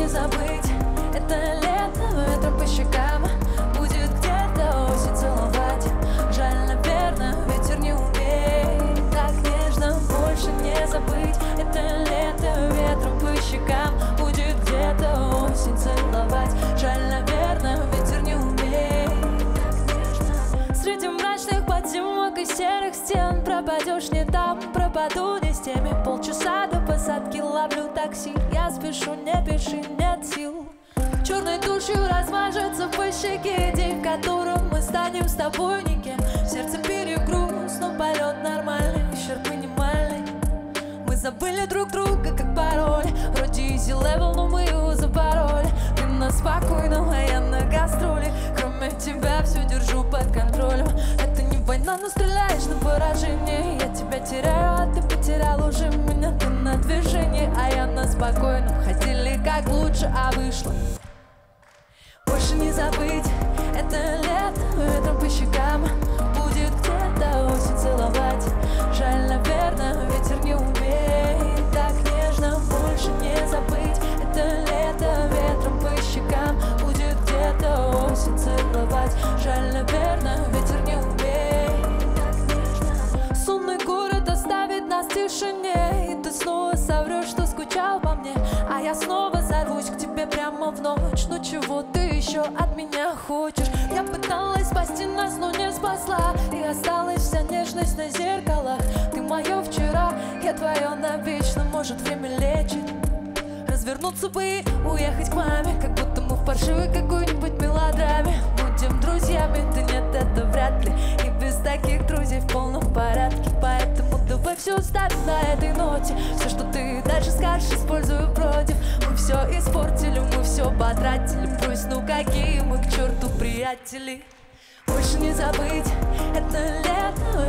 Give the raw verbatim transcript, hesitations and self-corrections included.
не забыть это лето, ветром по щекам. Будет где-то осень целовать. Жаль, наверное, ветер не умеет так нежно. Больше не забыть это лето, ветром по щекам. Будет где-то осень целовать. Жаль, наверное, ветер не умеет так нежно. Среди мрачных подземок и серых стен пропадешь не там, пропаду не с теми. Полчаса до посадки ловлю такси. Я спешу, не пиши, нет сил. Черной тушью размажется по щеке день, в котором мы станем с тобой никем. Сердце перегруз, но полет нормальный, ущерб минимальный. Мы забыли друг друга как пароль. Вроде easy level, но мы его запороли. Ты на спокойном, а я на гастроли. Кроме тебя все держу под контролем. Это не война, но стреляешь на поражение. Я тебя теряю, а ты потерял уже меня. Ты на движении, а я на спокойном. Хотели как лучше, а вышло. Больше не забыть это лето, ветром по щекам. Будет где-то осень целовать. Жаль, наверное, ветер не умеет так нежно. Больше не забыть это лето, ветром по щекам. Будет где-то осень целовать. Жаль, наверное, ветер не умеет так нежно. Сонный город оставит нас в тишине. И ты снова соврешь, что скучал по мне. А я снова сорвусь к тебе прямо в ночь. Ну чего ты еще от меня хочешь? Я пыталась спасти нас, но не спасла. И осталась вся нежность на зеркалах. Ты мое вчера, я твое навечно. Может, время лечит. Развернуться бы и уехать к маме, как будто мы в паршивой какой-нибудь мелодраме. Будем друзьями, да нет, это вряд ли. И без таких друзей в полном порядке. Поэтому давай все оставим на этой ноте. Все, что ты дальше скажешь, использую против. Мы все испортили, мы все потратили. Брось, ну какие мы к черту приятели. Больше не забыть это лето,